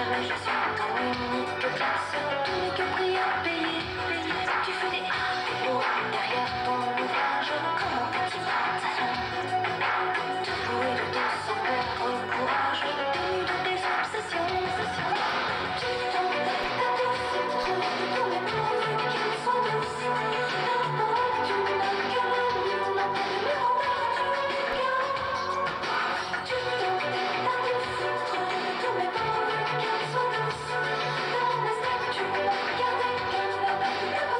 jamais je suis ton unique place. Tout n'est que prix à payer. Tu fais des A et O derrière ton ouvrage. Comment petit talent de jouer le dos sans perdre courage. De tes obsessions. Tu t'embêtes à tous ces trucs de tous mes mots qu'ils sont douces. D'abord tu n'as que l'amour, non plus le regard du bien. Tu t'embêtes à tous ces trucs de tous mes mots qu'ils sont douces. Dans mes steps tu n'as gardé que la bague de la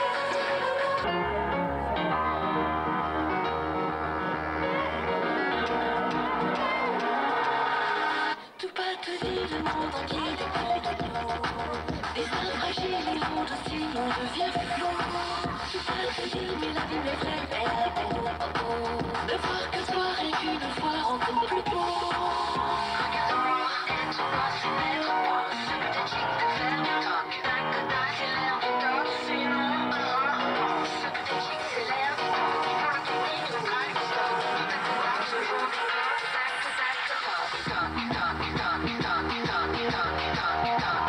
tout pas te dit, le monde entier dépend de nous. Des uns fragiles, les autres aussi, on devient flou. Tout pas te dit, mais la vie est vraie, elle a pour nous. De voir que toi, rien qu'une fois, rend tout plus beau. Regarde-moi, être moi, c'est n'être pas. Ce peut-être chic de faire du toc. Tac, tac, c'est l'air du toc, sinon, ce peut-être chic, c'est l'air du toc. Il faut le technique, le track, le stop. Tac, tac, ce jour du toc, tac, tac, toc, toc, toc, toc, toc, toc, toc, toc,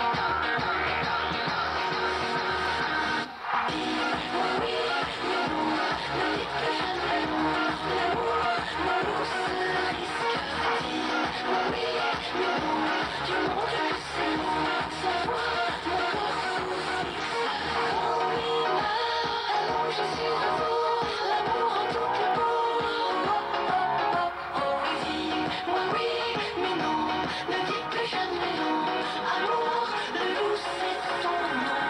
dis-moi oui, mais non, ne dites plus jamais non. L'amour, l'amour se risque. Dis-moi oui, mais non, du monde que c'est non. Sans toi, mon corps sous-fixe. Quand il allonge sur l'amour, l'amour en tout plus beau. Dis-moi oui, mais non, ne dites plus jamais non. Amour, le loup, c'est ton nom.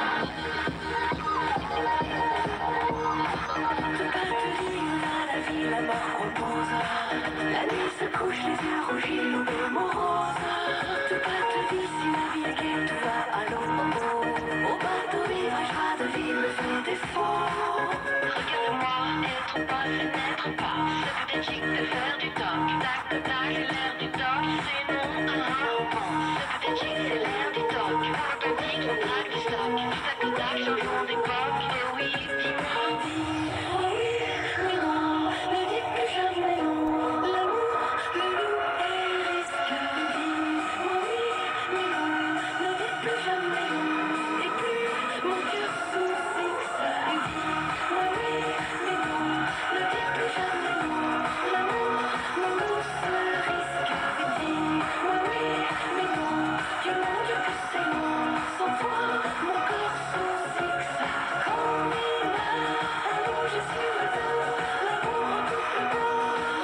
C'est pas te dire à la vie, la mort repose. La nuit se couche, les yeux rougis, l'aube morose. C'est pas te dire si la vie est gaie, tout va à l'eau. Au bateau vivre, et joie de vivre me fait défaut. Regarde-moi, être pas, c'est n'être pas. C'est peut-être chic de faire du toc. Tac, tac, tac, c'est l'air du toc. C'est non, c'est peut-être chic, c'est l'air du toc. Le technique, le track, du stock. Tac, tac, changeons d'époque. Et oui, dis-moi, dis-moi oui, mais non, ne dites plus jamais non. L'amour, le loup et le risque. Dis-moi oui, mais non, ne dites plus jamais non. Et plus mon cœur sous-fixe. Dis-moi oui, mais non, ne dites plus jamais non. L'amour, le loup se risque. Dis-moi oui, mais non, du monde que c'est non. Sans toi, mon corps sous-fixe. Quand il allonge sur le dos, l'amour en tout plus beau.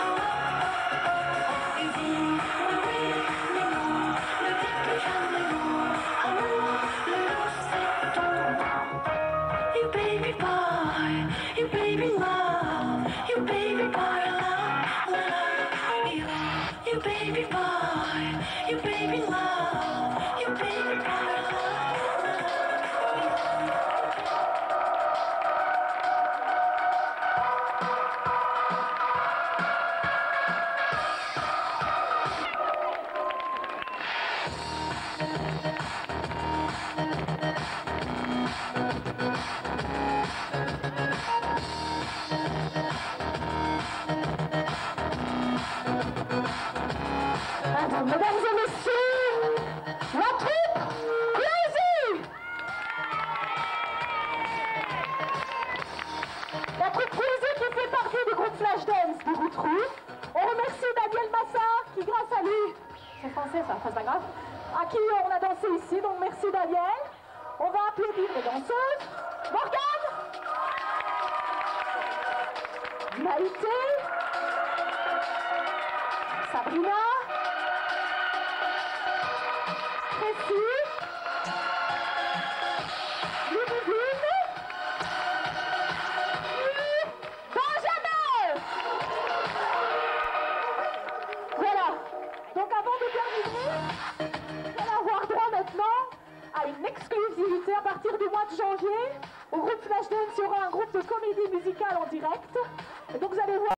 Et dis-moi oui, mais non, ne dites plus jamais non. Amour, le loup c'est ton nom. You baby boy, you baby love, you baby boy love, love you. You baby boy, you baby love, you baby boy love, love you. Mesdames et messieurs, la troupe Crazy! La troupe Crazy qui fait partie du groupe Flashdance du Route-Roux. On remercie Daniel Massa qui, grâce à lui, c'est français ça, c'est pas grave, à qui on a dansé ici, donc merci Daniel. On va applaudir les danseuses. Morgane, Maïté, Sabrina, Tracy, Ludivine, Benjamin. Voilà. Donc avant de terminer, vous allez avoir droit maintenant à une exclusivité à partir du mois de janvier. Au groupe Flashdance, il y aura un groupe de comédie musicale en direct. Et donc vous allez voir